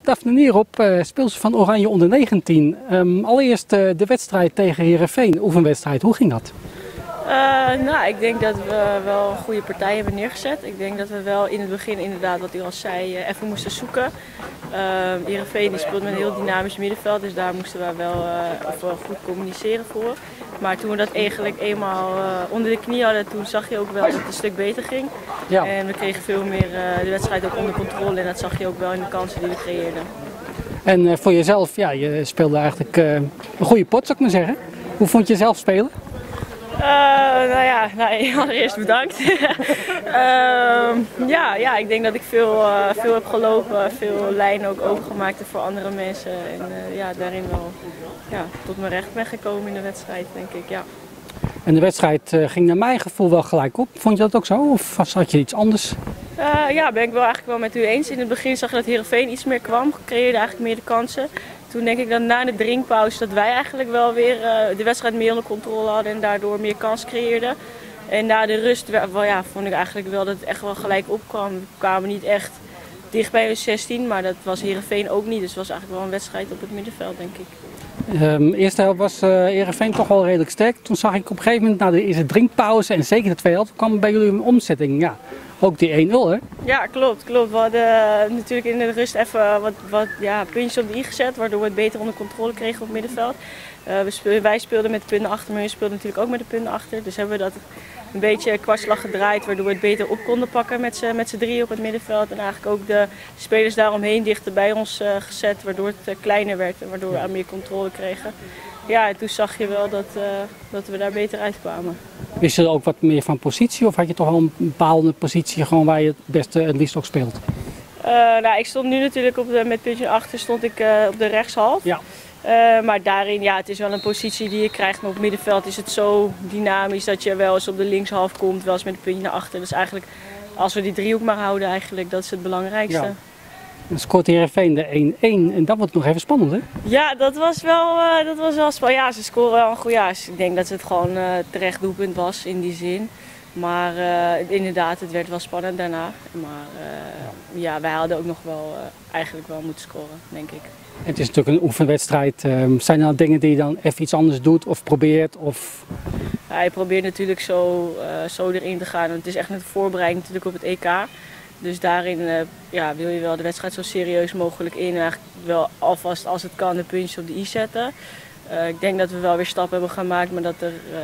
Daphne Nierop, speelster van Oranje onder 19. Allereerst de wedstrijd tegen Heerenveen, oefenwedstrijd. Hoe ging dat? Nou, ik denk dat we wel een goede partij hebben neergezet. Ik denk dat we wel in het begin inderdaad, wat u al zei, even moesten zoeken. Heerenveen speelt met een heel dynamisch middenveld, dus daar moesten we wel goed communiceren voor. Maar toen we dat eigenlijk eenmaal onder de knie hadden, toen zag je ook wel dat het een stuk beter ging. Ja. En we kregen veel meer de wedstrijd ook onder controle en dat zag je ook wel in de kansen die we creëerden. En voor jezelf, ja, je speelde eigenlijk een goede pot, zou ik maar zeggen. Hoe vond je jezelf spelen? Allereerst bedankt. Ik denk dat ik veel heb gelopen, veel lijnen ook opengemaakt voor andere mensen. En daarin wel tot mijn recht ben gekomen in de wedstrijd, denk ik. Ja. En de wedstrijd ging naar mijn gevoel wel gelijk op. Vond je dat ook zo of had je iets anders? Ben ik eigenlijk wel met u eens. In het begin zag je dat Heerenveen iets meer kwam, creëerde eigenlijk meer de kansen. Toen denk ik dat na de drinkpauze dat wij eigenlijk wel weer de wedstrijd meer onder controle hadden en daardoor meer kans creëerden. En na de rust vond ik eigenlijk wel dat het echt wel gelijk opkwam. We kwamen niet echt dicht bij hun 16, maar dat was Heerenveen ook niet. Dus het was eigenlijk wel een wedstrijd op het middenveld, denk ik. De eerste helft was Heerenveen toch wel redelijk sterk. Toen zag ik op een gegeven moment na de eerste drinkpauze en zeker de tweede helft kwam bij jullie een omzetting. Ja, ook die 1-0 hè? Ja, klopt. We hadden natuurlijk in de rust even wat puntjes op de i gezet, waardoor we het beter onder controle kregen op het middenveld. Wij speelden met de punten achter, maar hun speelden natuurlijk ook met de punten achter. Dus hebben we dat een beetje kwartslag gedraaid, waardoor we het beter op konden pakken met z'n drieën op het middenveld. En eigenlijk ook de spelers daaromheen dichter bij ons gezet, waardoor het kleiner werd en waardoor we aan meer controle kregen. Ja, en toen zag je wel dat we daar beter uitkwamen. Wist je ook wat meer van positie of had je toch wel een bepaalde positie gewoon waar je het beste het liefst ook speelt? Ik stond nu natuurlijk met puntje achter stond ik op de rechtshalf. Ja. Maar daarin, het is wel een positie die je krijgt, maar op het middenveld is het zo dynamisch dat je wel eens op de linkshalf komt, wel eens met een puntje naar achter. Dus eigenlijk, als we die driehoek maar houden eigenlijk, dat is het belangrijkste. Ja. Dan scoort Heerenveen de 1-1 en dat wordt nog even spannend hè? Ja, dat was wel spannend. Ja, ze scoren wel een goed. Ja, ik denk dat het gewoon terecht doelpunt was in die zin. Maar inderdaad, het werd wel spannend daarna. Maar wij hadden ook nog wel eigenlijk wel moeten scoren, denk ik. Het is natuurlijk een oefenwedstrijd. Zijn er nou dingen die je dan even iets anders doet of probeert? Of... Ja, je probeert natuurlijk zo erin te gaan. Want het is echt een voorbereiding natuurlijk op het EK. Dus daarin wil je wel de wedstrijd zo serieus mogelijk in. En eigenlijk wel alvast als het kan de puntjes op de i zetten. Ik denk dat we wel weer stappen hebben gemaakt, maar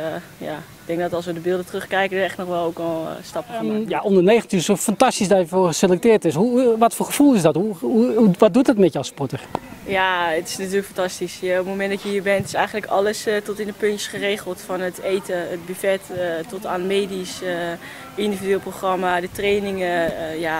ik denk dat als we de beelden terugkijken er echt nog wel ook al stappen gemaakt. Ja, onder 19 is zo fantastisch dat je voor geselecteerd is. Wat voor gevoel is dat? Wat doet het met je als sporter? Ja, het is natuurlijk fantastisch. Op het moment dat je hier bent is eigenlijk alles tot in de puntjes geregeld. Van het eten, het buffet, tot aan medisch, individueel programma, de trainingen.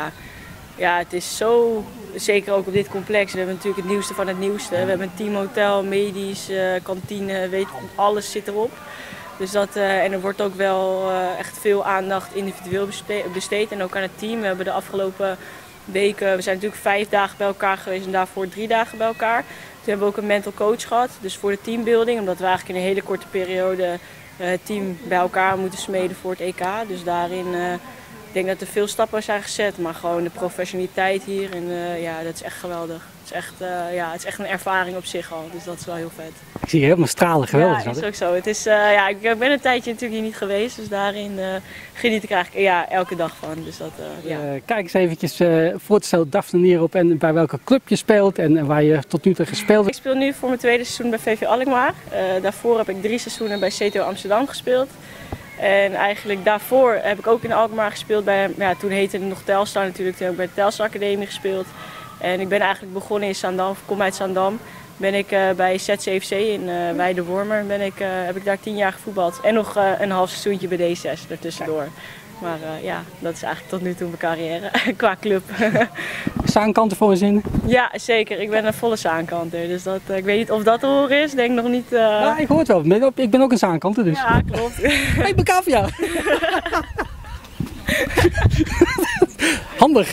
Het is zo, zeker ook op dit complex. We hebben natuurlijk het nieuwste van het nieuwste. We hebben een teamhotel, medisch, kantine, alles zit erop. Dus en er wordt ook wel echt veel aandacht individueel besteed en ook aan het team. We hebben de afgelopen weken, we zijn natuurlijk 5 dagen bij elkaar geweest en daarvoor 3 dagen bij elkaar. Toen hebben we ook een mental coach gehad, dus voor de teambuilding. Omdat we eigenlijk in een hele korte periode het team bij elkaar moeten smeden voor het EK. Dus daarin, ik denk dat er veel stappen zijn gezet, maar gewoon de professionaliteit hier. En dat is echt geweldig. Het is echt een ervaring op zich al, dus dat is wel heel vet. Ik zie je helemaal stralen, geweldig. Ja, is ook zo. Het is, ik ben een tijdje natuurlijk hier niet geweest, dus daarin geniet ik eigenlijk elke dag van. Dus kijk eens eventjes voor te stellen, Daphne Nierop en bij welke club je speelt en waar je tot nu toe gespeeld hebt. Ik speel nu voor mijn tweede seizoen bij VV Alkmaar. Daarvoor heb ik 3 seizoenen bij CTO Amsterdam gespeeld. En eigenlijk daarvoor heb ik ook in Alkmaar gespeeld toen heette het nog Telstar natuurlijk, toen heb ik bij de Telstar Academie gespeeld. En ik ben eigenlijk begonnen in Zaandam, ik kom uit Zaandam. Ben ik bij ZCFC in Weidewormer, heb ik daar 10 jaar gevoetbald. En nog een half seizoentje bij D6 ertussendoor. Maar dat is eigenlijk tot nu toe mijn carrière qua club. Zaankanter voor een zin? Ja, zeker. Ik ben een volle zaankanter. Dus ik weet niet of dat te horen is. Denk nog niet. Ja, ik hoor het wel. Ik ben ook een zaankanter dus. Ja, klopt. Ik ben cavia. Handig.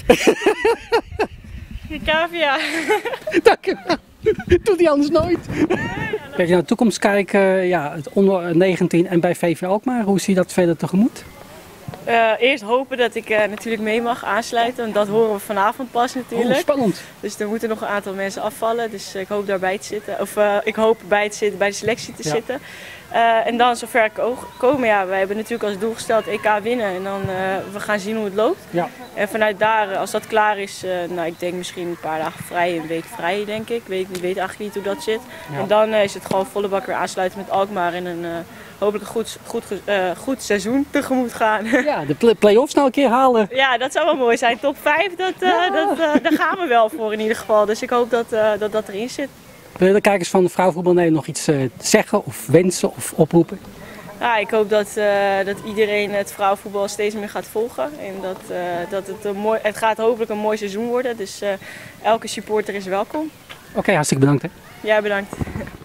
Cavia. Dank u wel. Doet hij anders nooit. Kijk je naar de toekomst kijken, het onder 19 en bij VV Alkmaar, hoe zie je dat verder tegemoet? Eerst hopen dat ik natuurlijk mee mag aansluiten. Want dat horen we vanavond pas natuurlijk. Oh, spannend. Dus er moeten nog een aantal mensen afvallen. Dus ik hoop daarbij te zitten. Of ik hoop bij de selectie te zitten. En dan zover ik komen, ja, wij hebben natuurlijk als doel gesteld EK winnen. En dan we gaan zien hoe het loopt. Ja. En vanuit daar, als dat klaar is, nou, ik denk misschien een paar dagen vrij, een week vrij denk ik. Ik weet eigenlijk niet hoe dat zit. Ja. En dan is het gewoon volle bak weer aansluiten met Alkmaar en een hopelijk een goed seizoen tegemoet gaan. Ja, de play-offs nou een keer halen. Ja, dat zou wel mooi zijn. Top 5, daar gaan we wel voor in ieder geval. Dus ik hoop dat erin zit. Wil je de kijkers van de vrouwenvoetbal nog iets zeggen of wensen of oproepen? Ja, ik hoop dat iedereen het vrouwenvoetbal steeds meer gaat volgen. En dat het gaat hopelijk een mooi seizoen worden. Dus elke supporter is welkom. Oké, hartstikke bedankt. Hè. Ja, bedankt.